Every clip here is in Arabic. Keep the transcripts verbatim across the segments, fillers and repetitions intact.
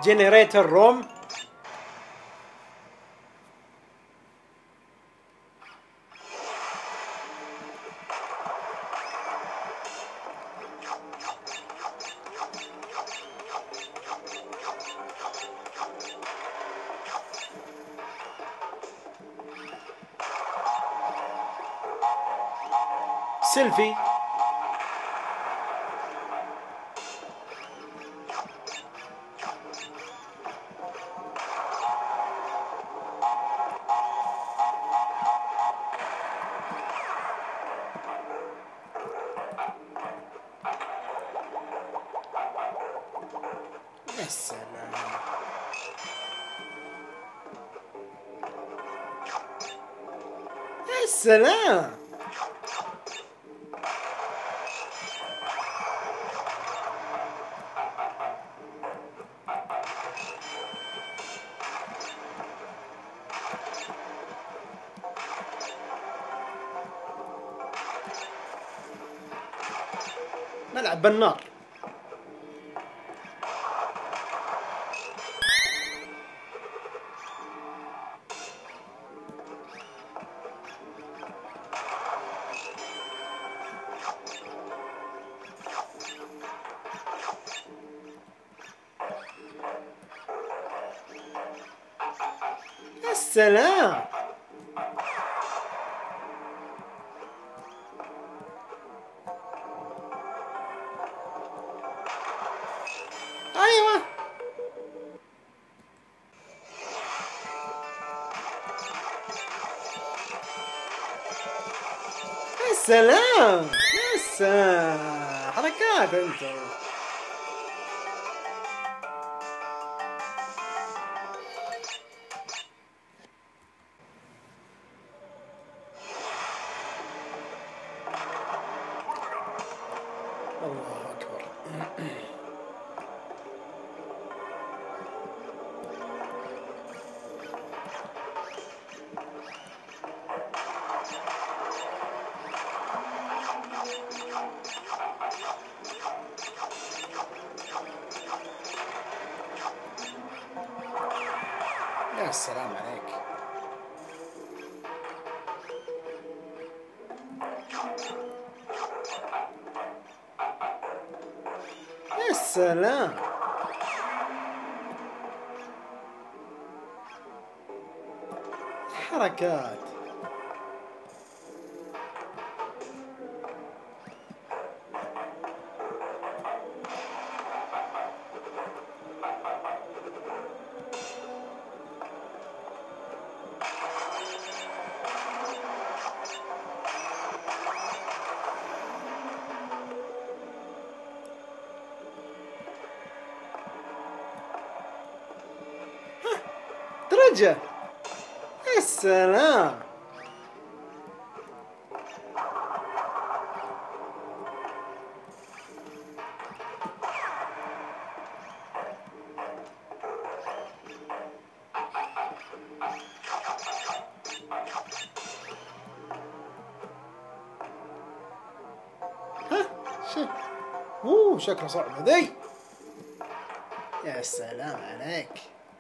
جنريتر روم. سيلفي. يا سلام. يا سلام. نلعب بالنار. يا سلام. ايوه. يا سلام. يا سلام. حركات انت. الله اكبر. يا سلام عليك. يا سلام. حركات. درجة. يا سلام. ها شوف. اوه شكله صعبة ذي. يا سلام عليك.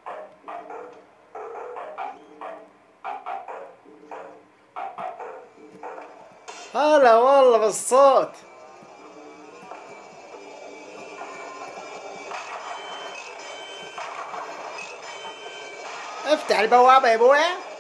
هلا والله بالصوت. افتح البوابة يا ابويا.